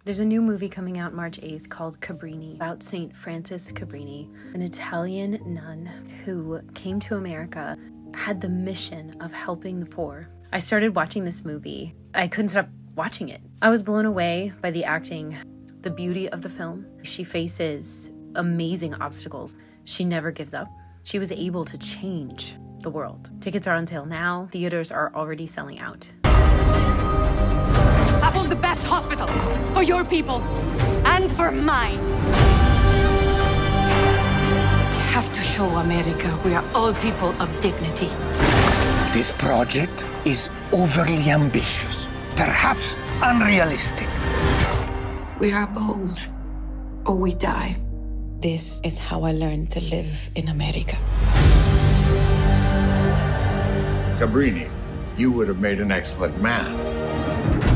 There's a new movie coming out March 8th called Cabrini, about St. Francis Cabrini, an Italian nun who came to America, had the mission of helping the poor. I started watching this movie. I couldn't stop watching it. I was blown away by the acting, the beauty of the film. She faces amazing obstacles. She never gives up. She was able to change the world. Tickets are on sale now. Theaters are already selling out. I want the best hospital for your people and for mine. We have to show America we are all people of dignity. This project is overly ambitious, perhaps unrealistic. We are bold, or we die. This is how I learned to live in America. Cabrini, you would have made an excellent man.